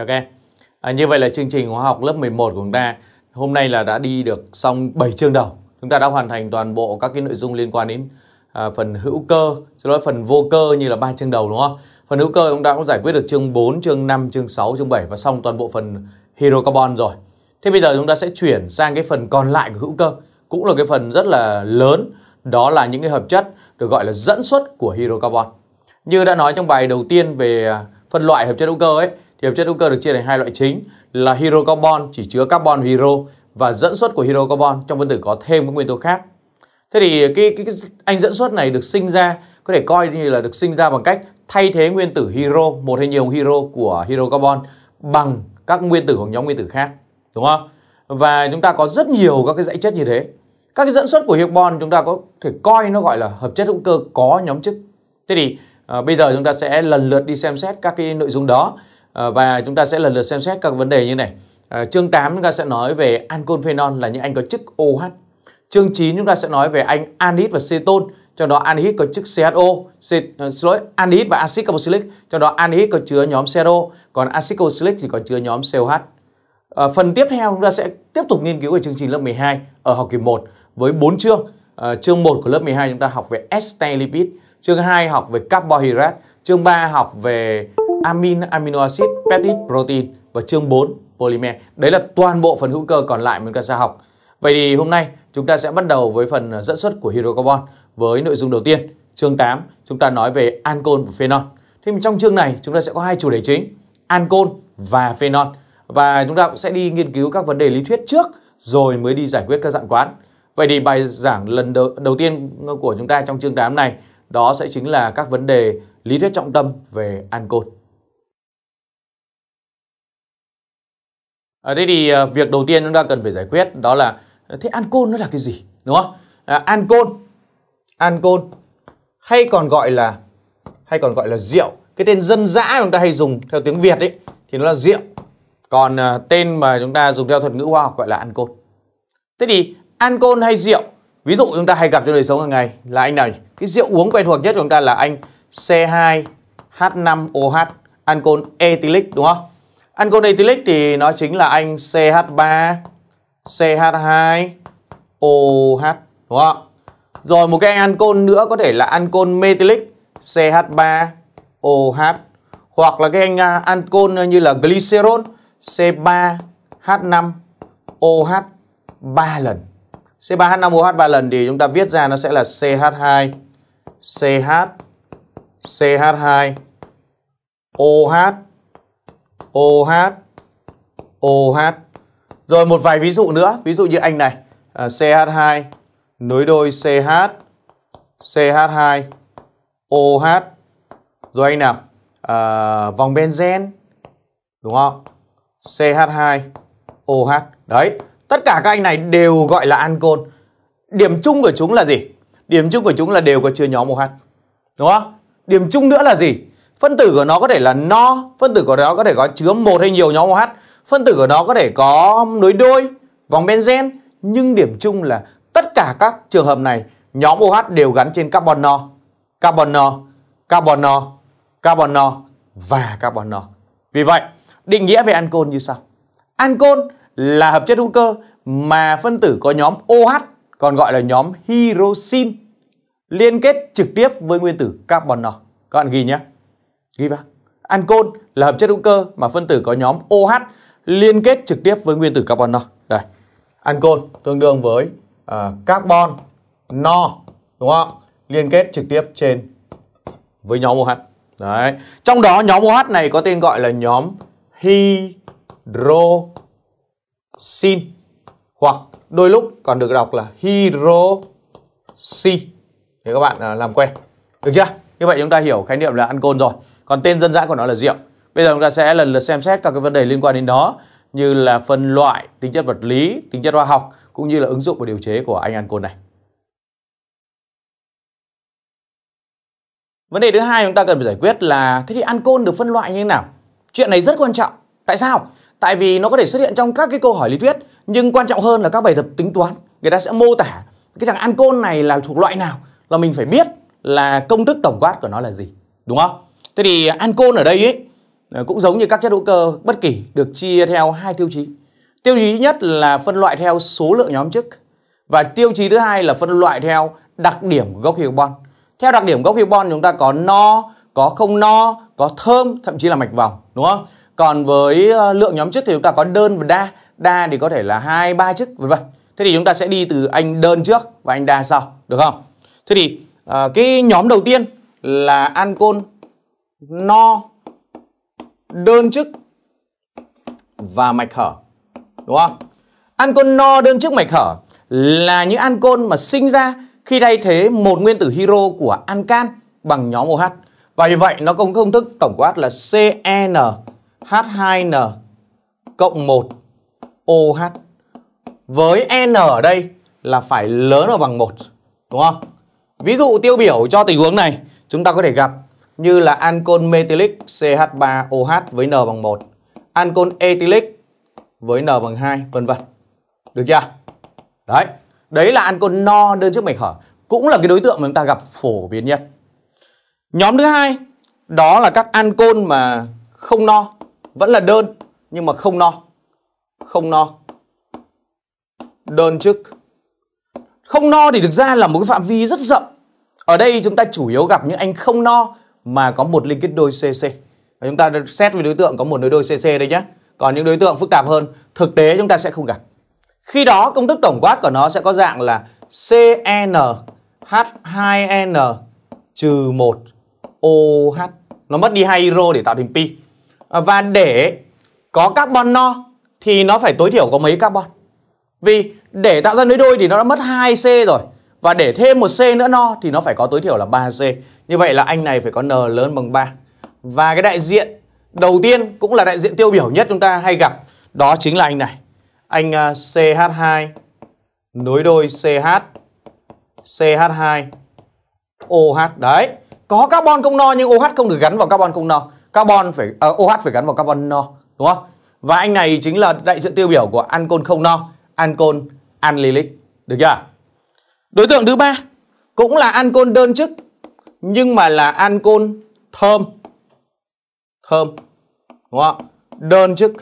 Chào các em. Như vậy là chương trình hóa học lớp 11 của chúng ta hôm nay là đã đi được xong 7 chương đầu. Chúng ta đã hoàn thành toàn bộ các cái nội dung liên quan đến phần hữu cơ, phần vô cơ như là 3 chương đầu, đúng không? Phần hữu cơ chúng ta cũng giải quyết được chương 4, chương 5, chương 6, chương 7 và xong toàn bộ phần hydrocarbon rồi. Thế bây giờ chúng ta sẽ chuyển sang cái phần còn lại của hữu cơ, cũng là cái phần rất là lớn, đó là những cái hợp chất được gọi là dẫn xuất của hydrocarbon. Như đã nói trong bài đầu tiên về phân loại hợp chất hữu cơ ấy, thì hợp chất hữu cơ được chia thành hai loại chính là hydrocarbon chỉ chứa carbon hydro và dẫn xuất của hydrocarbon trong phân tử có thêm các nguyên tố khác. Thế thì cái anh dẫn xuất này được sinh ra, có thể coi như là được sinh ra bằng cách thay thế nguyên tử hydro, một hay nhiều hydro của hydrocarbon bằng các nguyên tử hoặc nhóm nguyên tử khác, đúng không? Và chúng ta có rất nhiều các cái dãy chất như thế. Các cái dẫn xuất của hydrocarbon chúng ta có thể coi nó gọi là hợp chất hữu cơ có nhóm chức. Thế thì bây giờ chúng ta sẽ lần lượt đi xem xét các cái nội dung đó và chúng ta sẽ lần lượt xem xét các vấn đề như này. Chương 8 chúng ta sẽ nói về ancol phenol là những anh có chức OH. Chương 9 chúng ta sẽ nói về anh anhydride và cetone, trong đó anhydride có chức CHO, anhydride và axit carboxylic, trong đó anhydride có chứa nhóm CHO, còn axit carboxylic thì có chứa nhóm COH. Phần tiếp theo chúng ta sẽ tiếp tục nghiên cứu ở chương trình lớp 12 ở học kỳ 1 với 4 chương. Chương 1 của lớp 12 chúng ta học về ester lipid, chương 2 học về carbohydrate, chương 3 học về amino acid, peptide, protein và chương 4 polymer. Đấy là toàn bộ phần hữu cơ còn lại mà chúng ta sẽ học. Vậy thì hôm nay chúng ta sẽ bắt đầu với phần dẫn xuất của hydrocarbon với nội dung đầu tiên. Chương 8 chúng ta nói về ancol và phenol. Thế trong chương này chúng ta sẽ có hai chủ đề chính, ancol và phenol. Và chúng ta cũng sẽ đi nghiên cứu các vấn đề lý thuyết trước rồi mới đi giải quyết các dạng toán. Vậy thì bài giảng lần đầu tiên của chúng ta trong chương 8 này đó sẽ chính là các vấn đề lý thuyết trọng tâm về ancol. Thế thì việc đầu tiên chúng ta cần phải giải quyết đó là thế ancol nó là cái gì, đúng không? Ancol hay còn gọi là rượu. Cái tên dân dã chúng ta hay dùng theo tiếng Việt ấy thì nó là rượu. Còn tên mà chúng ta dùng theo thuật ngữ khoa học gọi là ancol. Thế thì ancol hay rượu, ví dụ chúng ta hay gặp trong đời sống hàng ngày là anh nào nhỉ? Cái rượu uống quen thuộc nhất của chúng ta là anh C2H5OH, ancol ethylic, đúng không? Ancol ethylic thì nó chính là anh CH3 CH2OH, đúng không? Rồi một cái anh ancol nữa có thể là ancol methylic CH3OH, hoặc là cái anh ancol như là glycerol C3H5OH 3 lần. C3H5OH 3 lần thì chúng ta viết ra nó sẽ là CH2 CH CH2 OH OH OH. Rồi một vài ví dụ nữa, ví dụ như anh này CH2 nối đôi CH CH2 OH. Rồi anh nào vòng benzen, đúng không? CH2 OH. Đấy, tất cả các anh này đều gọi là ancol. Điểm chung của chúng là gì? Điểm chung của chúng là đều có chứa nhóm OH, đúng không? Điểm chung nữa là gì? Phân tử của nó có thể là no, phân tử của nó có thể có chứa một hay nhiều nhóm OH, phân tử của nó có thể có nối đôi, vòng benzen, nhưng điểm chung là tất cả các trường hợp này nhóm OH đều gắn trên carbon no, carbon no, carbon no, carbon no và carbon no. Vì vậy, định nghĩa về ancol như sau. Ancol là hợp chất hữu cơ mà phân tử có nhóm OH, còn gọi là nhóm hydroxin, liên kết trực tiếp với nguyên tử carbon no. Các bạn ghi nhé. Ghi vào. Ancol là hợp chất hữu cơ mà phân tử có nhóm OH liên kết trực tiếp với nguyên tử carbon no. Đây. Ancol tương đương với carbon no, đúng không? Liên kết trực tiếp với nhóm OH. Đấy. Trong đó nhóm OH này có tên gọi là nhóm hydroxin, hoặc đôi lúc còn được đọc là hydroxy. Để các bạn làm quen. Được chưa? Như vậy chúng ta hiểu khái niệm là ancol rồi. Còn tên dân dã của nó là rượu. Bây giờ chúng ta sẽ lần lượt xem xét các cái vấn đề liên quan đến nó, như là phân loại, tính chất vật lý, tính chất hóa học, cũng như là ứng dụng và điều chế của anh ancol này. Vấn đề thứ hai chúng ta cần phải giải quyết là thế thì ancol được phân loại như thế nào? Chuyện này rất quan trọng. Tại sao? Tại vì nó có thể xuất hiện trong các cái câu hỏi lý thuyết, nhưng quan trọng hơn là các bài tập tính toán. Người ta sẽ mô tả cái thằng ancol này là thuộc loại nào, là mình phải biết là công thức tổng quát của nó là gì, đúng không? Thế thì ancol ở đây ấy cũng giống như các chất hữu cơ bất kỷ được chia theo hai tiêu chí. Tiêu chí thứ nhất là phân loại theo số lượng nhóm chức và tiêu chí thứ hai là phân loại theo đặc điểm của gốc khí carbon. Theo đặc điểm gốc khí carbon chúng ta có no, có không no, có thơm, thậm chí là mạch vòng, đúng không? Còn với lượng nhóm chức thì chúng ta có đơn và đa. Đa thì có thể là 2, 3 chức vân vân. Thế thì chúng ta sẽ đi từ anh đơn trước và anh đa sau, được không? Thế thì cái nhóm đầu tiên là ancol no, đơn chức và mạch hở, đúng không? Ancol no, đơn chức, mạch hở là những ancol mà sinh ra khi thay thế một nguyên tử hydro của alcan bằng nhóm OH. Và như vậy nó có công thức tổng quát là CnH2n cộng 1 OH. Với N ở đây là phải lớn ở bằng 1, đúng không? Ví dụ tiêu biểu cho tình huống này chúng ta có thể gặp như là ancol methylic CH3OH với N bằng 1, ancol ethylic với N bằng 2, vân vân. Được chưa? Đấy, đấy là ancol no, đơn chức, mạch hở, cũng là cái đối tượng mà chúng ta gặp phổ biến nhất. Nhóm thứ hai đó là các ancol mà không no, vẫn là đơn nhưng mà không no. Không no, đơn chức. Không no thì thực ra là một cái phạm vi rất rộng. Ở đây chúng ta chủ yếu gặp những anh không no mà có một liên kết đôi CC. Và chúng ta xét với đối tượng có một nối đôi CC đây nhé. Còn những đối tượng phức tạp hơn thực tế chúng ta sẽ không gặp. Khi đó công thức tổng quát của nó sẽ có dạng là CnH2n trừ 1 OH. Nó mất đi 2 hydro để tạo thành pi. Và để có carbon no thì nó phải tối thiểu có mấy carbon. Vì để tạo ra nối đôi thì nó đã mất 2C rồi. Và để thêm một C nữa no thì nó phải có tối thiểu là 3C. Như vậy là anh này phải có N lớn bằng 3. Và cái đại diện đầu tiên cũng là đại diện tiêu biểu nhất chúng ta hay gặp, đó chính là anh này. Anh CH2 nối đôi CH, CH2 OH. Đấy, có carbon không no nhưng OH không được gắn vào carbon không no. OH phải gắn vào carbon no, đúng không? Và anh này chính là đại diện tiêu biểu của ancol không no, ancol anilic. Được chưa? Đối tượng thứ ba cũng là ancol đơn chức nhưng mà là ancol thơm. Thơm, đúng không? Đơn chức.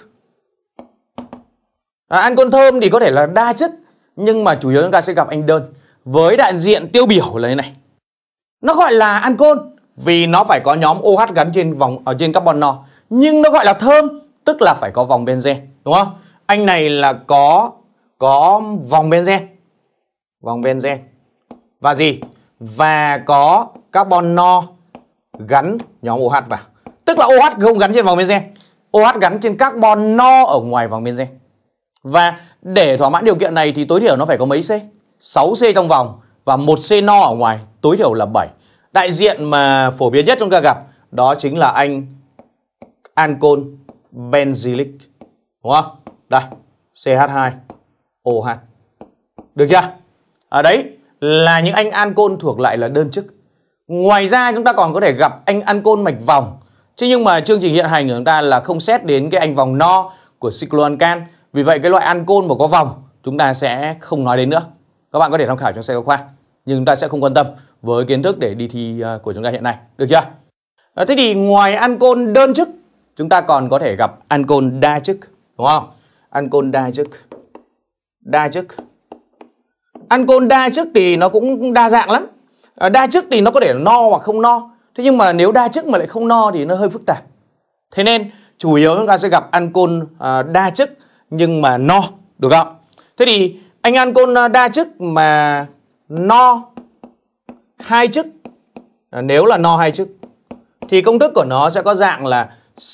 Ancol thơm thì có thể là đa chức nhưng mà chủ yếu chúng ta sẽ gặp anh đơn. Với đại diện tiêu biểu là thế này. Nó gọi là ancol vì nó phải có nhóm OH gắn trên vòng ở trên carbon no, nhưng nó gọi là thơm tức là phải có vòng benzen, đúng không? Anh này là có vòng benzen. Vòng benzen. Và gì? Và có carbon no gắn nhóm OH vào. Tức là OH không gắn trên vòng benzen, OH gắn trên carbon no ở ngoài vòng benzen. Và để thỏa mãn điều kiện này thì tối thiểu nó phải có mấy C? 6C trong vòng và 1C no ở ngoài, tối thiểu là 7. Đại diện mà phổ biến nhất chúng ta gặp đó chính là anh ancol benzylic, đúng không? Đây, CH2OH. Được chưa? Ở đấy là những anh ancol thuộc lại là đơn chức. Ngoài ra chúng ta còn có thể gặp anh ancol mạch vòng. Chứ nhưng mà chương trình hiện hành của chúng ta là không xét đến cái anh vòng no của cycloalcan. Vì vậy cái loại ancol mà có vòng chúng ta sẽ không nói đến nữa. Các bạn có thể tham khảo trong sách giáo khoa, nhưng chúng ta sẽ không quan tâm với kiến thức để đi thi của chúng ta hiện nay. Được chưa? Thế thì ngoài ancol đơn chức chúng ta còn có thể gặp ancol đa chức, đúng không? Ancol đa chức. Đa chức. Ancol đa chức thì nó cũng đa dạng lắm. Đa chức thì nó có thể là no hoặc không no. Thế nhưng mà nếu đa chức mà lại không no thì nó hơi phức tạp. Thế nên chủ yếu chúng ta sẽ gặp ancol đa chức nhưng mà no, được không? Thế thì anh ancol đa chức mà no hai chức, nếu là no hai chức thì công thức của nó sẽ có dạng là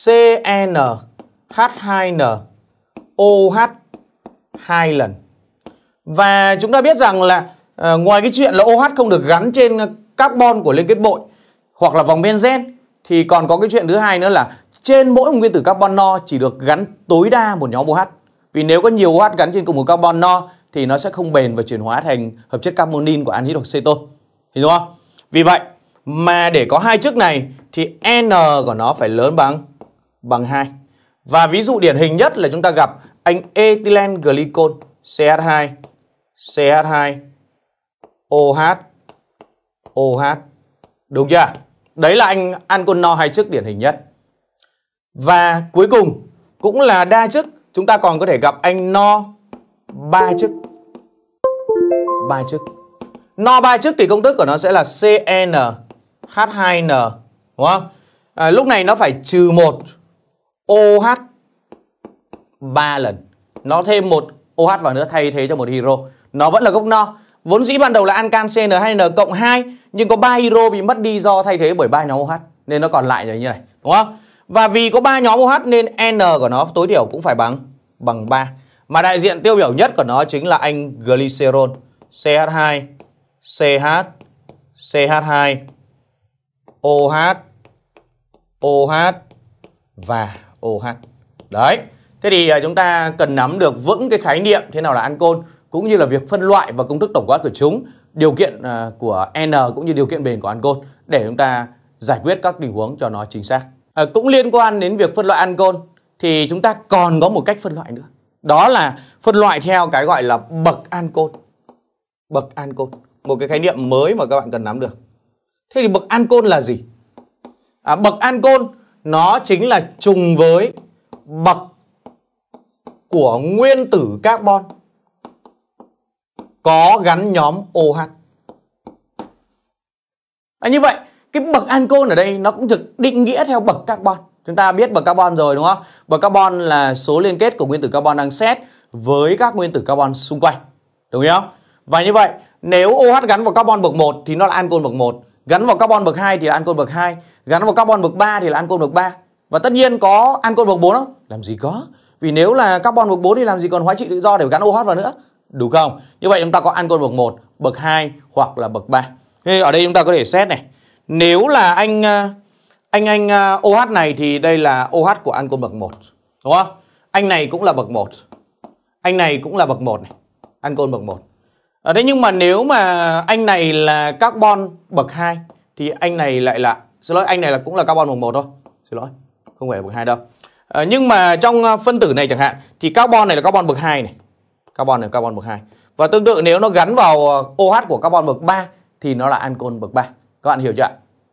CnH2n OH 2 lần. Và chúng ta biết rằng là ngoài cái chuyện là OH không được gắn trên carbon của liên kết bội hoặc là vòng benzen thì còn có cái chuyện thứ hai nữa là trên mỗi một nguyên tử carbon no chỉ được gắn tối đa một nhóm OH. Vì nếu có nhiều OH gắn trên cùng một carbon no thì nó sẽ không bền và chuyển hóa thành hợp chất carbonyl của anhydride hoặc cetone. Hiểu đúng không? Vì vậy mà để có hai chức này thì N của nó phải lớn bằng 2. Và ví dụ điển hình nhất là chúng ta gặp anh ethylene glycol CH2 OH OH. Đúng chưa? Đấy là anh ancol no hai chức điển hình nhất. Và cuối cùng cũng là đa chức, chúng ta còn có thể gặp anh no ba chức. Ba chức. No ba chức thì công thức của nó sẽ là CnH2n, đúng không? Lúc này nó phải trừ 1 OH 3 lần. Nó thêm một OH vào nữa thay thế cho một hydro. Nó vẫn là gốc no. Vốn dĩ ban đầu là ancan CN2N cộng 2, nhưng có 3 hydro bị mất đi do thay thế bởi 3 nhóm OH, nên nó còn lại như này, đúng không? Và vì có 3 nhóm OH nên N của nó tối thiểu cũng phải bằng 3. Mà đại diện tiêu biểu nhất của nó chính là anh glycerol, CH2, CH, CH2, OH, OH và OH. Đấy. Thế thì chúng ta cần nắm được vững cái khái niệm thế nào là ancol, cũng như là việc phân loại và công thức tổng quát của chúng, điều kiện của N cũng như điều kiện bền của ancol để chúng ta giải quyết các tình huống cho nó chính xác. Cũng liên quan đến việc phân loại ancol thì chúng ta còn có một cách phân loại nữa. Đó là phân loại theo cái gọi là bậc ancol. Bậc ancol, một cái khái niệm mới mà các bạn cần nắm được. Thế thì bậc ancol là gì? Bậc ancol nó chính là trùng với bậc của nguyên tử carbon có gắn nhóm OH. Như vậy cái bậc ancol ở đây nó cũng được định nghĩa theo bậc carbon. Chúng ta biết bậc carbon rồi, đúng không? Bậc carbon là số liên kết của nguyên tử carbon đang xét với các nguyên tử carbon xung quanh, đúng không? Và như vậy nếu OH gắn vào carbon bậc 1 thì nó là ancol bậc 1, gắn vào carbon bậc 2 thì là ancol bậc 2, gắn vào carbon bậc 3 thì là ancol bậc 3. Và tất nhiên có ancol bậc 4 không? Làm gì có. Vì nếu là carbon bậc 4 thì làm gì còn hóa trị tự do để gắn OH vào nữa, đúng không? Như vậy chúng ta có ancol bậc 1, bậc 2 hoặc là bậc 3. Thế ở đây chúng ta có thể xét này. Nếu là anh OH này thì đây là OH của ancol bậc 1, đúng không? Anh này cũng là bậc 1. Anh này cũng là bậc 1 này, ancol bậc 1. Ở đây nhưng mà nếu mà anh này là carbon bậc 2 thì anh này lại là, xin lỗi, anh này là cũng là carbon bậc 1 thôi. Xin lỗi, không phải bậc 2 đâu. Nhưng mà trong phân tử này chẳng hạn thì carbon này là carbon bậc 2 này. Carbon này là carbon bậc 2. Và tương tự nếu nó gắn vào OH của carbon bậc 3 thì nó là ancol bậc 3. Các bạn hiểu chưa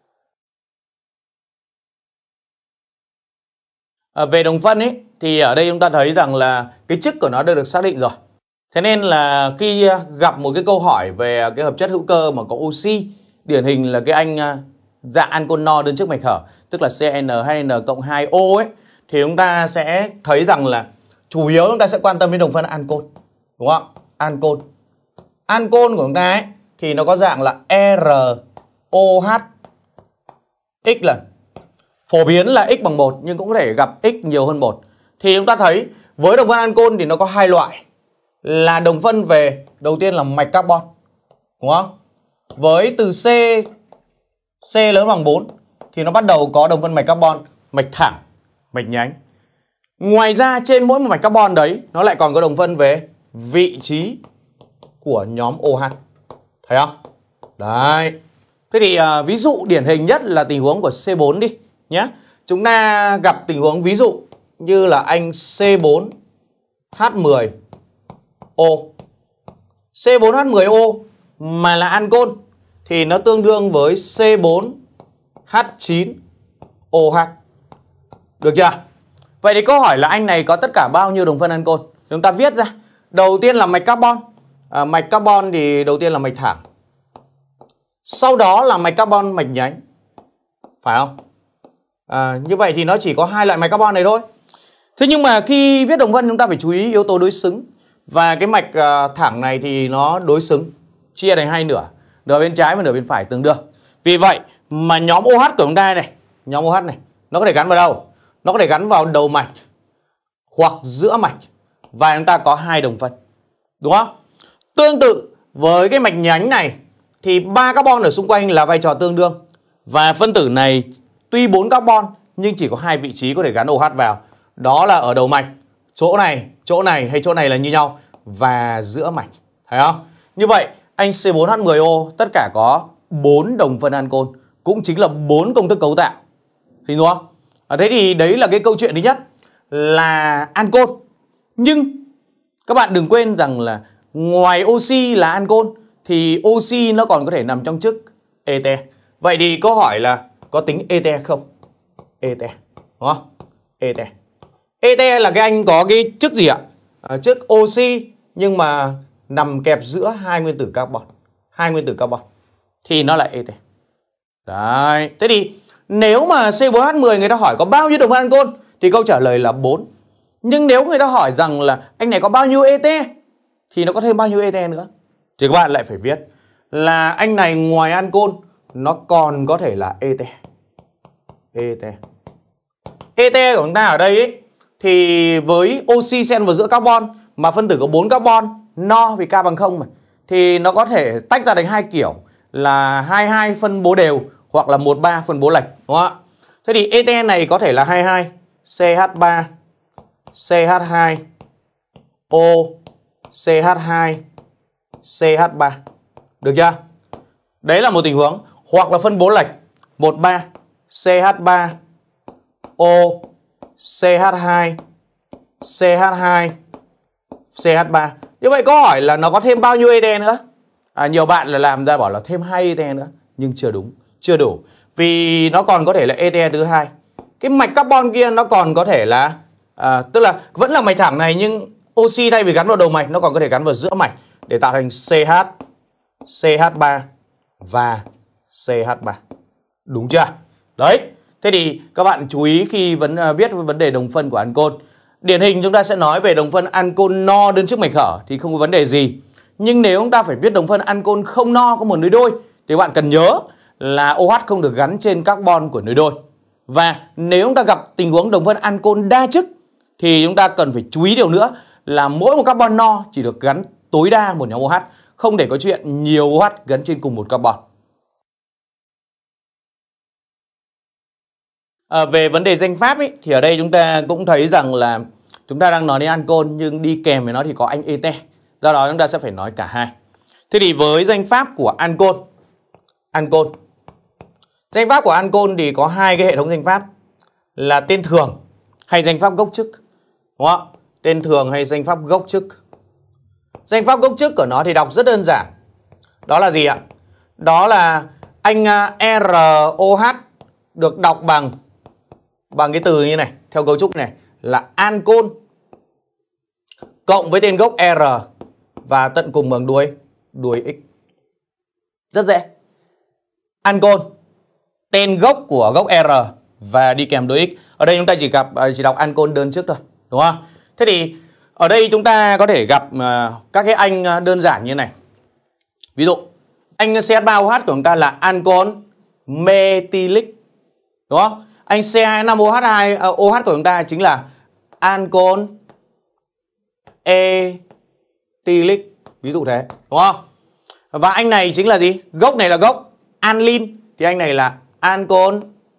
ạ? Về đồng phân ấy thì ở đây chúng ta thấy rằng là cái chức của nó đã được xác định rồi. Thế nên là khi gặp một cái câu hỏi về cái hợp chất hữu cơ mà có oxy, điển hình là cái anh dạng ancol no đơn chức mạch hở, tức là CN2N cộng 2O ấy, thì chúng ta sẽ thấy rằng là chủ yếu chúng ta sẽ quan tâm đến đồng phân ancol, đúng không? Ancol. Ancol của chúng ta ấy thì nó có dạng là ROH x lần. Phổ biến là x bằng 1 nhưng cũng có thể gặp x nhiều hơn 1. Thì chúng ta thấy với đồng phân ancol thì nó có hai loại. Là đồng phân về đầu tiên là mạch carbon, đúng không? Với từ C lớn bằng 4 thì nó bắt đầu có đồng phân mạch carbon, mạch thẳng, mạch nhánh. Ngoài ra trên mỗi một mạch carbon đấy nó lại còn có đồng phân về vị trí của nhóm OH. Thấy không? Đấy. Thế thì ví dụ điển hình nhất là tình huống của C4 đi nhé. Chúng ta gặp tình huống ví dụ như là anh C4H10O. C4H10O mà là ancol thì nó tương đương với C4H9OH. Được chưa? Vậy thì câu hỏi là anh này có tất cả bao nhiêu đồng phân ancol? Chúng ta viết ra. Đầu tiên là mạch carbon. Mạch carbon thì đầu tiên là mạch thẳng. Sau đó là mạch carbon mạch nhánh. Phải không? Như vậy thì nó chỉ có hai loại mạch carbon này thôi. Thế nhưng mà khi viết đồng phân chúng ta phải chú ý yếu tố đối xứng. Và cái mạch thẳng này thì nó đối xứng, chia thành hai nửa, nửa bên trái và nửa bên phải tương đương. Vì vậy mà nhóm OH của chúng ta này, nhóm OH này, nó có thể gắn vào đâu? Nó có thể gắn vào đầu mạch hoặc giữa mạch. Và chúng ta có hai đồng phân, đúng không? Tương tự với cái mạch nhánh này thì 3 carbon ở xung quanh là vai trò tương đương. Và phân tử này tuy 4 carbon nhưng chỉ có 2 vị trí có thể gắn OH vào. Đó là ở đầu mạch, chỗ này hay chỗ này là như nhau, và giữa mạch. Thấy không? Như vậy anh C4H10O tất cả có 4 đồng phân ancol, cũng chính là 4 công thức cấu tạo. Thì đúng không? Thế thì đấy là cái câu chuyện thứ nhất là ancol. Nhưng các bạn đừng quên rằng là ngoài oxy là ancol thì oxy nó còn có thể nằm trong chức ete. Vậy thì câu hỏi là có tính ete không? Ete, đúng không? ete. Ete là cái anh có cái chức gì ạ? Chức oxy nhưng mà nằm kẹp giữa hai nguyên tử carbon. Hai nguyên tử carbon thì nó là ete. Đấy. Thế thì nếu mà C4H10 người ta hỏi có bao nhiêu đồng phân ancol thì câu trả lời là 4. Nhưng nếu người ta hỏi rằng là anh này có bao nhiêu ete thì nó có thêm bao nhiêu ete nữa. Thì các bạn lại phải viết là anh này ngoài ancol nó còn có thể là ete. Ete. Ete của chúng ta ở đây ấy, thì với oxy xen vào giữa carbon mà phân tử có 4 carbon, no vì K bằng 0 mà, thì nó có thể tách ra thành hai kiểu là 22 phân bố đều hoặc là 13 phân bố lệch, đúng không ạ? Thế thì ete này có thể là 22 CH3 CH2 O CH2 CH3. Được chưa? Đấy là một tình huống. Hoặc là phân bố lệch 13 CH3 O CH2 CH2 CH3. Như vậy câu hỏi là nó có thêm bao nhiêu ete nữa? Nhiều bạn là làm ra bảo là thêm 2 ete nữa, nhưng chưa đúng, chưa đủ. Vì nó còn có thể là ete thứ hai. Cái mạch carbon kia nó còn có thể là tức là vẫn là mạch thẳng này, nhưng oxy thay vì gắn vào đầu mạch nó còn có thể gắn vào giữa mạch để tạo thành CH, CH3 và CH3. Đúng chưa? Đấy. Thế thì các bạn chú ý khi viết vấn đề đồng phân của ancol. Điển hình chúng ta sẽ nói về đồng phân ancol no đơn chức mạch hở thì không có vấn đề gì. Nhưng nếu chúng ta phải viết đồng phân ancol không no có một nối đôi thì bạn cần nhớ là OH không được gắn trên carbon của nối đôi. Và nếu chúng ta gặp tình huống đồng phân ancol đa chức thì chúng ta cần phải chú ý điều nữa là mỗi một carbon no chỉ được gắn tối đa một nhóm OH, không để có chuyện nhiều OH gắn trên cùng một carbon. Về vấn đề danh pháp ấy, thì ở đây chúng ta cũng thấy rằng là chúng ta đang nói đến ancol nhưng đi kèm với nó thì có anh ete. Do đó chúng ta sẽ phải nói cả hai. Thế thì với danh pháp của ancol, danh pháp của ancol thì có hai cái hệ thống danh pháp là tên thường hay danh pháp gốc chức. Đúng không? Tên thường hay danh pháp gốc chức. Danh pháp gốc chức của nó thì đọc rất đơn giản. Đó là gì ạ? Đó là anh ROH được đọc bằng cái từ như này, theo cấu trúc này là ancol cộng với tên gốc R và tận cùng bằng đuôi x. Rất dễ. Ancol, tên gốc của gốc R và đi kèm đuôi x. Ở đây chúng ta chỉ đọc ancol đơn chức thôi, đúng không? Thế thì ở đây chúng ta có thể gặp các cái anh đơn giản như này. Ví dụ anh CH3OH của chúng ta là ancol methylic, đúng không? Anh C2H5OH của chúng ta chính là ancol ethylic, ví dụ thế, đúng không? Và anh này chính là gì? Gốc này là gốc anilin thì anh này là ancol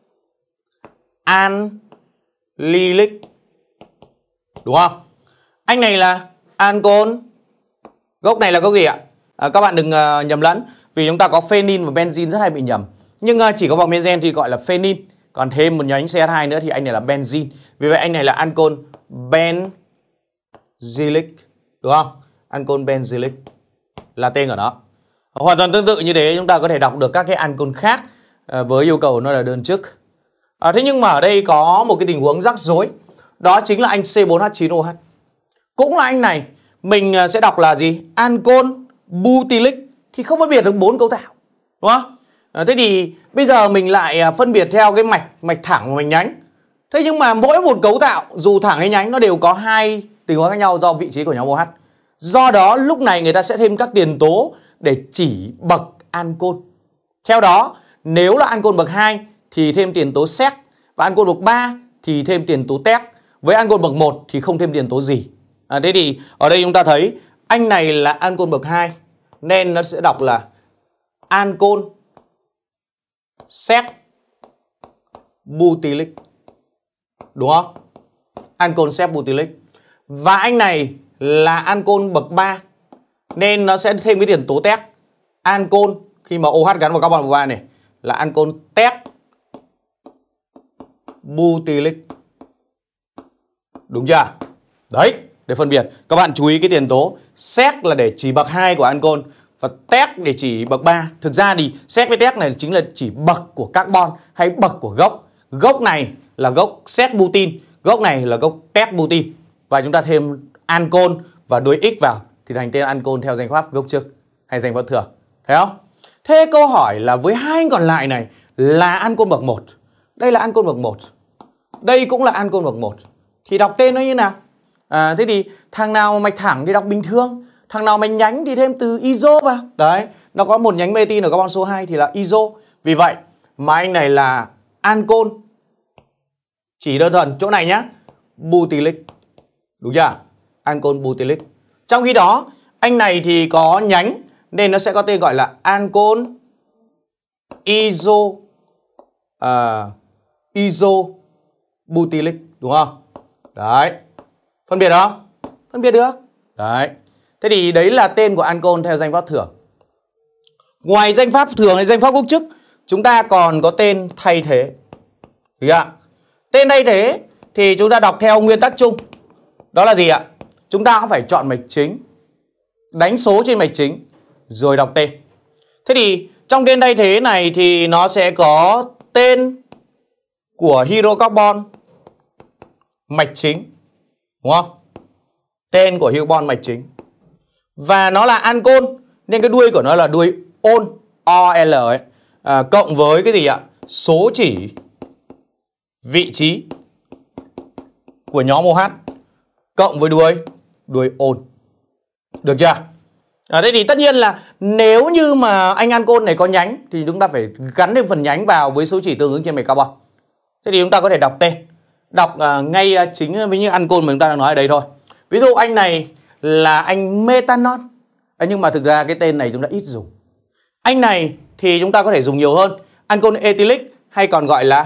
anililic, đúng không? Anh này là ancol, gốc này là gốc gì ạ? Các bạn đừng nhầm lẫn, vì chúng ta có phenyl và benzene rất hay bị nhầm. Nhưng chỉ có vòng benzen thì gọi là phenyl, còn thêm một nhánh CH2 nữa thì anh này là benzene. Vì vậy anh này là ancol benzylic, đúng không? Ancol benzylic là tên của nó. Hoàn toàn tương tự như thế chúng ta có thể đọc được các cái ancol khác với yêu cầu nó là đơn chức. Thế nhưng mà ở đây có một cái tình huống rắc rối. Đó chính là anh C4H9OH. Cũng là anh này, mình sẽ đọc là gì? Ancol butylic thì không phân biệt được 4 cấu tạo, đúng không? Thế thì bây giờ mình lại phân biệt theo cái mạch thẳng và mạch nhánh. Thế nhưng mà mỗi một cấu tạo dù thẳng hay nhánh nó đều có hai tình huống khác nhau do vị trí của nhóm OH. Do đó lúc này người ta sẽ thêm các tiền tố để chỉ bậc ancol. Theo đó, nếu là ancol bậc 2 thì thêm tiền tố sec, và ancol bậc 3 thì thêm tiền tố tec. Với ancol bậc 1 thì không thêm tiền tố gì. Thế thì ở đây chúng ta thấy anh này là ancol bậc 2 nên nó sẽ đọc là ancol sec butylic, đúng không? Ancol sec butylic. Và anh này là ancol bậc 3 nên nó sẽ thêm cái tiền tố tec. Ancol khi mà OH gắn vào carbon bậc 3 này là ancol tec butylic, đúng chưa? Đấy, để phân biệt các bạn chú ý cái tiền tố. Sec là để chỉ bậc 2 của ancol và tec để chỉ bậc 3. Thực ra thì sec với tec này chính là chỉ bậc của carbon hay bậc của gốc. Gốc này là gốc sec butin, Gốc này là gốc tert-butin và chúng ta thêm ancol và đuôi x vào thì thành tên ancol theo danh pháp gốc trước hay danh pháp thừa. Thấy không? Thế câu hỏi là với hai anh còn lại này là ancol bậc 1. Đây là ancol bậc 1. Đây cũng là ancol bậc 1. Thì đọc tên nó như nào? Thế thì thằng nào mạch thẳng thì đọc bình thường, thằng nào mạch nhánh thì thêm từ iso vào. Đấy, nó có một nhánh metin ở carbon số 2 thì là iso. Vì vậy mà anh này là ancol chỉ đơn thuần chỗ này nhá, butylic. Đúng chưa? Ancol butylic. Trong khi đó, anh này thì có nhánh nên nó sẽ có tên gọi là ancol iso iso butylic, đúng không? Đấy. Phân biệt đó? Phân biệt được. Đấy. Thế thì đấy là tên của ancol theo danh pháp thừa. Ngoài danh pháp thừa hay danh pháp gốc chức, chúng ta còn có tên thay thế. Được chưa? Tên thay thế thì chúng ta đọc theo nguyên tắc chung. Đó là gì ạ? Chúng ta cũng phải chọn mạch chính, đánh số trên mạch chính rồi đọc tên. Thế thì trong tên thay thế này thì nó sẽ có tên của hydrocarbon mạch chính, đúng không? Tên của hydrocarbon mạch chính. Và nó là ancol nên cái đuôi của nó là đuôi ol, OL ấy, cộng với cái gì ạ? Số chỉ vị trí của nhóm OH cộng với đuôi ol. Được chưa? Thế thì tất nhiên là nếu như mà anh ancol này có nhánh thì chúng ta phải gắn thêm phần nhánh vào với số chỉ tương ứng trên mạch carbon. Thế thì chúng ta có thể đọc tên, đọc ngay chính với những ancol mà chúng ta đang nói ở đây thôi. Ví dụ anh này là anh methanol, nhưng mà thực ra cái tên này chúng ta ít dùng. Anh này thì chúng ta có thể dùng nhiều hơn, ancol ethylic hay còn gọi là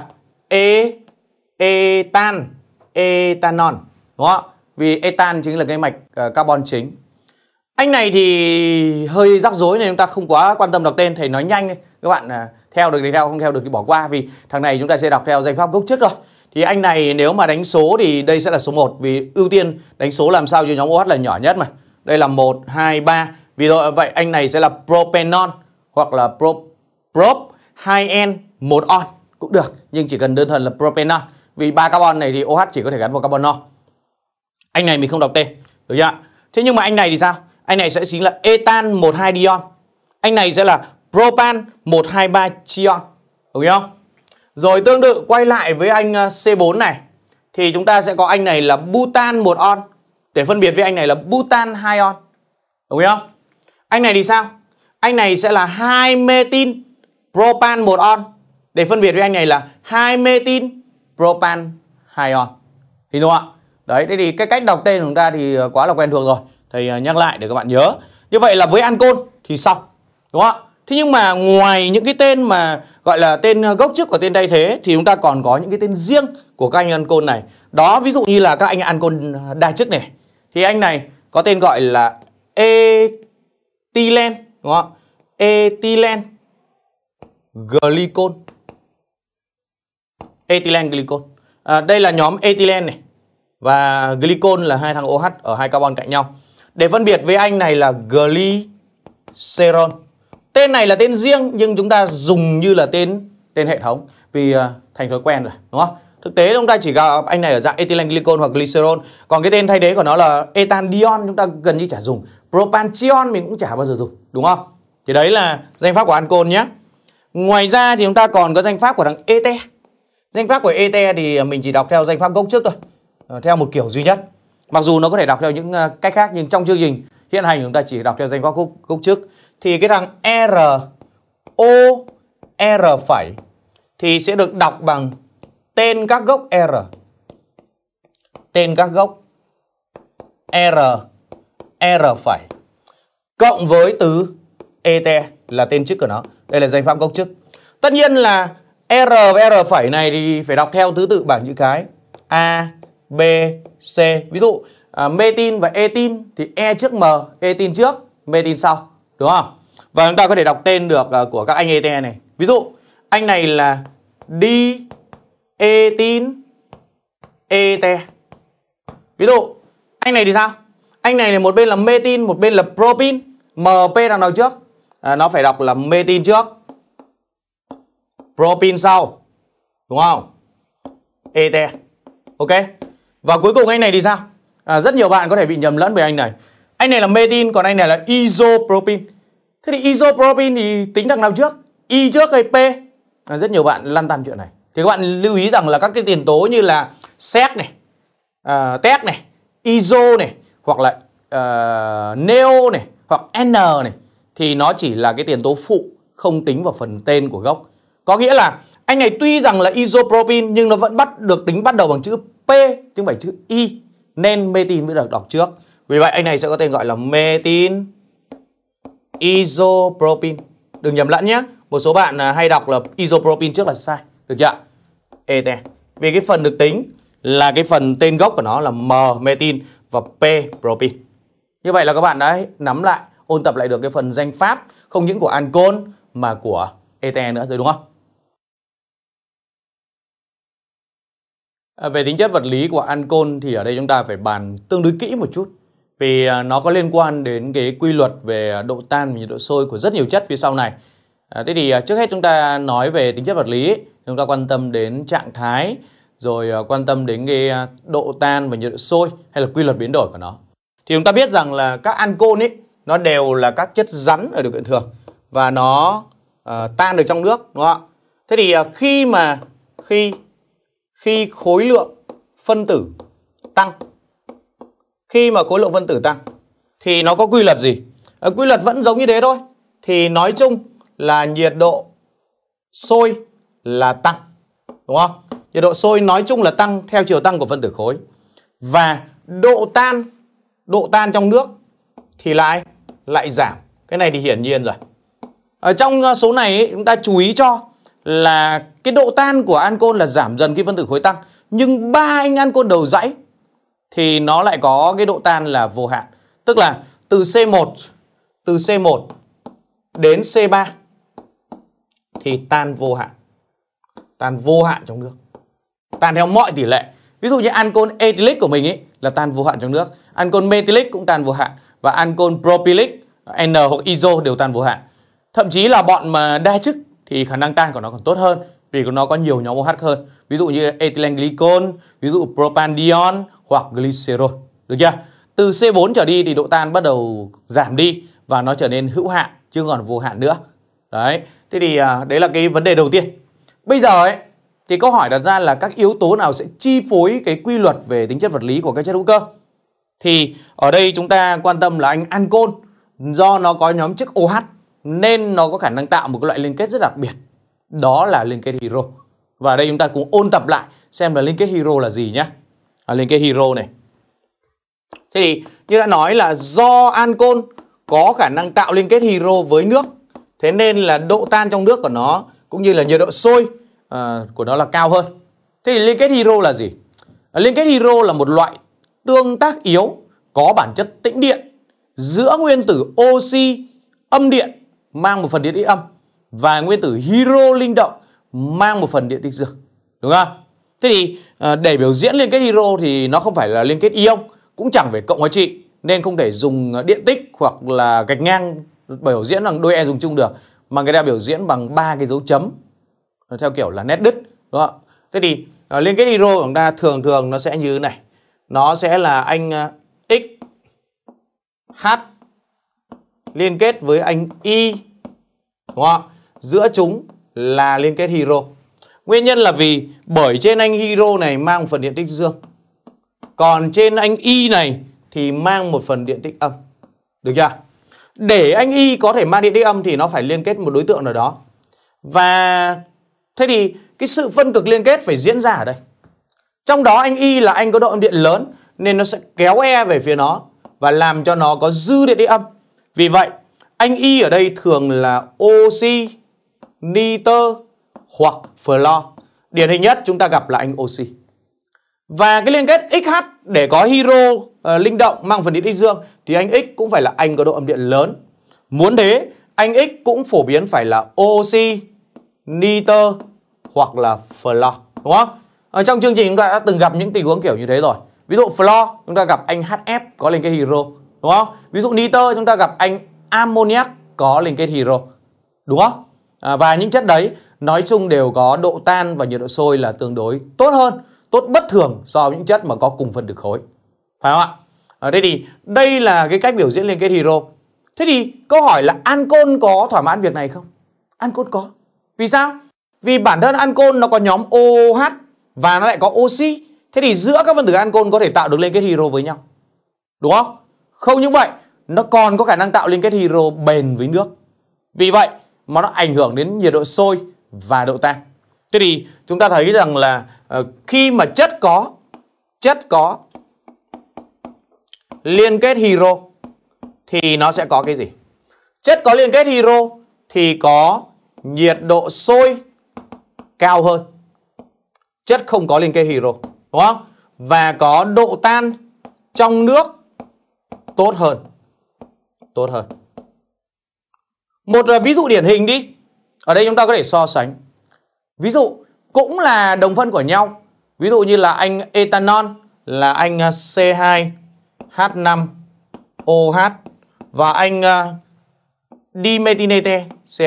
ethanol, đúng không? Vì ethan chính là cái mạch carbon chính. Anh này thì hơi rắc rối nên chúng ta không quá quan tâm đọc tên, thầy nói nhanh các bạn theo được thì theo, không theo được thì bỏ qua, vì thằng này chúng ta sẽ đọc theo danh pháp gốc trước rồi. Thì anh này nếu mà đánh số thì đây sẽ là số 1, vì ưu tiên đánh số làm sao cho nhóm OH là nhỏ nhất mà. Đây là 1, 2, 3. Vì vậy anh này sẽ là propanol hoặc là prop 2N 1 on cũng được, nhưng chỉ cần đơn thuần là propanol. Vì 3 carbon này thì OH chỉ có thể gắn vào carbon no. Anh này mình không đọc tên, được chưa? Thế nhưng mà anh này thì sao? Anh này sẽ chính là ethan 12 dion. Anh này sẽ là propan 123 trion. Đúng không? Rồi tương tự quay lại với anh C4 này thì chúng ta sẽ có anh này là butan 1 on để phân biệt với anh này là butan 2 on. Đúng không? Anh này thì sao? Anh này sẽ là 2 metin propan 1 on để phân biệt với anh này là 2 metin propan 2 on. Thì đúng không ạ? Đấy, thế thì cái cách đọc tên của chúng ta thì quá là quen thuộc rồi. Thầy nhắc lại để các bạn nhớ. Như vậy là với ancol thì xong. Đúng không ạ? Thế nhưng mà ngoài những cái tên mà gọi là tên gốc trước của tên thay thế thì chúng ta còn có những cái tên riêng của các anh ancol này. Đó, ví dụ như là các anh ancol đa chức này. Thì anh này có tên gọi là ethylene, đúng không? Ethylene glycol. Ethylene glycol. Đây là nhóm ethylene này và glycol là hai thằng OH ở hai carbon cạnh nhau. Để phân biệt với anh này là glycerol. Tên này là tên riêng nhưng chúng ta dùng như là tên hệ thống vì thành thói quen rồi, đúng không? Thực tế chúng ta chỉ gặp anh này ở dạng ethylene glycol hoặc glycerol. Còn cái tên thay thế của nó là ethandiol chúng ta gần như chả dùng. Propandiol mình cũng chả bao giờ dùng, đúng không? Thì đấy là danh pháp của ancol nhé. Ngoài ra thì chúng ta còn có danh pháp của thằng ete. Danh pháp của ete thì mình chỉ đọc theo danh pháp gốc trước thôi, theo một kiểu duy nhất. Mặc dù nó có thể đọc theo những cách khác nhưng trong chương trình hiện hành chúng ta chỉ đọc theo danh pháp gốc trước. Thì cái thằng R phẩy thì sẽ được đọc bằng tên các gốc R. Tên các gốc R phẩy cộng với từ ete là tên trước của nó. Đây là danh pháp gốc trước. Tất nhiên là R và R phẩy này thì phải đọc theo thứ tự bảng chữ cái A, B, C. Ví dụ metin và etin thì E trước M, etin trước, metin sau, đúng không? Và chúng ta có thể đọc tên được của các anh ete này. Ví dụ anh này là di-etin ete. Ví dụ anh này thì sao? Anh này một bên là metin, một bên là propin. MP đằng nào trước? Nó phải đọc là metin trước, propin sau, đúng không? Ete. Ok. Và cuối cùng anh này thì sao? Rất nhiều bạn có thể bị nhầm lẫn với anh này. Anh này là methyl, còn anh này là isopropyl. Thế thì isopropyl thì tính đằng nào trước? Y trước hay P? Rất nhiều bạn lăn tăn chuyện này. Thì các bạn lưu ý rằng là các cái tiền tố như là sét này, tét này, iso này, hoặc là neo này, hoặc N này, thì nó chỉ là cái tiền tố phụ, không tính vào phần tên của gốc. Có nghĩa là anh này tuy rằng là isopropyl nhưng nó vẫn được tính bắt đầu bằng chữ P chứ không phải chữ Y, nên methyl mới được đọc trước. Vì vậy anh này sẽ có tên gọi là methyl isopropyl. Đừng nhầm lẫn nhé. Một số bạn hay đọc là isopropyl trước là sai. Được chưa? Ete. Vì cái phần được tính là cái phần tên gốc của nó là M methyl và P propyl. Như vậy là các bạn đã nắm lại, ôn tập lại được cái phần danh pháp không những của ancol mà của ete nữa rồi, đúng không? Về tính chất vật lý của ancol thì ở đây chúng ta phải bàn tương đối kỹ một chút. Vì nó có liên quan đến cái quy luật về độ tan và nhiệt độ sôi của rất nhiều chất phía sau này. Thế thì trước hết chúng ta nói về tính chất vật lý, chúng ta quan tâm đến trạng thái, rồi quan tâm đến cái độ tan và nhiệt độ sôi hay là quy luật biến đổi của nó. Thì chúng ta biết rằng là các ancol ấy nó đều là các chất rắn ở điều kiện thường và nó tan được trong nước, đúng không ạ? Thế thì khi khối lượng phân tử tăng, khi mà khối lượng phân tử tăng thì nó có quy luật gì? Quy luật vẫn giống như thế thôi. Thì nói chung là nhiệt độ sôi là tăng, đúng không? Nhiệt độ sôi nói chung là tăng theo chiều tăng của phân tử khối. Và độ tan trong nước thì lại giảm. Cái này thì hiển nhiên rồi. Ở trong số này ấy, chúng ta chú ý cho là cái độ tan của ancol là giảm dần khi phân tử khối tăng. Nhưng ba anh ancol đầu dãy thì nó lại có cái độ tan là vô hạn. Tức là từ C1 đến C3 thì tan vô hạn. Tan vô hạn trong nước. Tan theo mọi tỷ lệ. Ví dụ như ancol ethylic của mình ấy là tan vô hạn trong nước. Ancol methylic cũng tan vô hạn. Và ancol propylic, N hoặc iso đều tan vô hạn. Thậm chí là bọn mà đa chức thì khả năng tan của nó còn tốt hơn vì nó có nhiều nhóm OH hơn. Ví dụ như ethylene glycol, ví dụ propandiol hoặc glycerol. Được chưa? Từ C4 trở đi thì độ tan bắt đầu giảm đi và nó trở nên hữu hạn chứ còn vô hạn nữa. Đấy. Thế thì đấy là cái vấn đề đầu tiên. Bây giờ ấy thì câu hỏi đặt ra là các yếu tố nào sẽ chi phối cái quy luật về tính chất vật lý của các chất hữu cơ? Thì ở đây chúng ta quan tâm là anh ancol, do nó có nhóm chức OH nên nó có khả năng tạo một cái loại liên kết rất đặc biệt. Đó là liên kết hydro. Và ở đây chúng ta cùng ôn tập lại xem là liên kết hydro là gì nhé. Liên kết hydro này. Thế thì như đã nói là do ancol có khả năng tạo liên kết hydro với nước, thế nên là độ tan trong nước của nó cũng như là nhiệt độ sôi của nó là cao hơn. Thế thì liên kết hydro là gì? Liên kết hydro là một loại tương tác yếu có bản chất tĩnh điện giữa nguyên tử oxy âm điện mang một phần điện tích âm và nguyên tử hydro linh động mang một phần điện tích dương. Đúng không? Thế thì để biểu diễn liên kết hydro thì nó không phải là liên kết ion, cũng chẳng phải cộng hóa trị, nên không thể dùng điện tích hoặc là gạch ngang biểu diễn bằng đôi e dùng chung được, mà người ta biểu diễn bằng ba cái dấu chấm theo kiểu là nét đứt, đúng không? Thế thì liên kết hydro của chúng ta thường nó sẽ như thế này. Nó sẽ là anh X H liên kết với anh Y, đúng không? Giữa chúng là liên kết hydro. Nguyên nhân là vì bởi trên anh hydro này mang một phần điện tích dương, còn trên anh Y này thì mang một phần điện tích âm. Được chưa? Để anh Y có thể mang điện tích âm thì nó phải liên kết một đối tượng nào đó. Và thế thì cái sự phân cực liên kết phải diễn ra ở đây. Trong đó anh Y là anh có độ âm điện lớn nên nó sẽ kéo E về phía nó và làm cho nó có dư điện tích âm. Vì vậy anh Y ở đây thường là oxy, nitơ hoặc flo. Điển hình nhất chúng ta gặp là anh oxy. Và cái liên kết XH để có hydro linh động mang phần điện tích dương thì anh X cũng phải là anh có độ âm điện lớn. Muốn thế anh X cũng phổ biến phải là oxy, nitơ hoặc là flo, đúng không? Ở trong chương trình chúng ta đã từng gặp những tình huống kiểu như thế rồi. Ví dụ flo chúng ta gặp anh HF có liên kết hydro, đúng không? Ví dụ nitơ chúng ta gặp anh ammoniac có liên kết hydro, đúng không? Và những chất đấy nói chung đều có độ tan và nhiệt độ sôi là tương đối tốt hơn tốt bất thường so với những chất mà có cùng phân tử khối. Phải không ạ? Thế thì đây là cái cách biểu diễn liên kết hydro. Thế thì câu hỏi là ancol có thỏa mãn việc này không? Ancol có. Vì sao? Vì bản thân ancol nó có nhóm OH và nó lại có oxy. Thế thì giữa các phân tử ancol có thể tạo được liên kết hydro với nhau. Đúng không? Không những vậy, nó còn có khả năng tạo liên kết hydro bền với nước. Vì vậy mà nó ảnh hưởng đến nhiệt độ sôi và độ tan. Thế thì chúng ta thấy rằng là khi mà chất có liên kết hydro thì nó sẽ có cái gì? Chất có liên kết hydro thì có nhiệt độ sôi cao hơn chất không có liên kết hydro, đúng không? Và có độ tan trong nước tốt hơn. Một ví dụ điển hình đi. Ở đây chúng ta có thể so sánh. Ví dụ cũng là đồng phân của nhau. Ví dụ như là anh ethanol là anh C2H5OH và anh dimethyl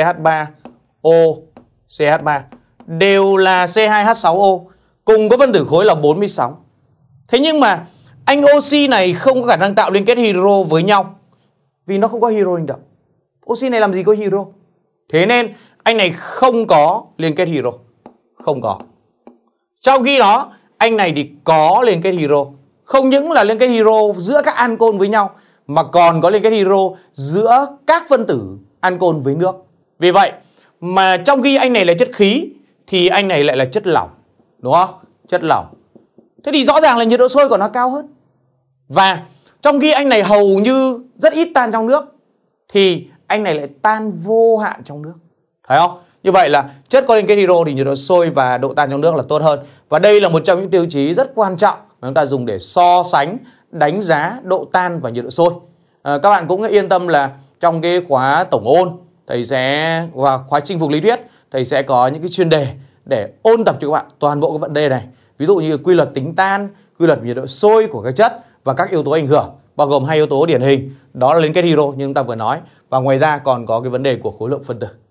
CH3OCH3 đều là C2H6O, cùng có phân tử khối là 46. Thế nhưng mà anh oxy này không có khả năng tạo liên kết hydro với nhau vì nó không có hydro hình động. Oxy này làm gì có hydro. Thế nên anh này không có liên kết hydro. Không có. Trong khi đó anh này thì có liên kết hydro. Không những là liên kết hydro giữa các ancol với nhau mà còn có liên kết hydro giữa các phân tử ancol với nước. Vì vậy mà trong khi anh này là chất khí thì anh này lại là chất lỏng. Đúng không? Chất lỏng. Thế thì rõ ràng là nhiệt độ sôi của nó cao hơn. Và trong khi anh này hầu như rất ít tan trong nước thì anh này lại tan vô hạn trong nước. Thấy không? Như vậy là chất có liên kết hydro thì nhiệt độ sôi và độ tan trong nước là tốt hơn. Và đây là một trong những tiêu chí rất quan trọng mà chúng ta dùng để so sánh, đánh giá độ tan và nhiệt độ sôi. Các bạn cũng yên tâm là trong cái khóa tổng ôn và khóa chinh phục lý thuyết, thầy sẽ có những cái chuyên đề để ôn tập cho các bạn toàn bộ các vấn đề này. Ví dụ như quy luật tính tan, quy luật nhiệt độ sôi của các chất và các yếu tố ảnh hưởng, bao gồm 2 yếu tố điển hình, đó là liên kết hydro như chúng ta vừa nói, và ngoài ra còn có cái vấn đề của khối lượng phân tử.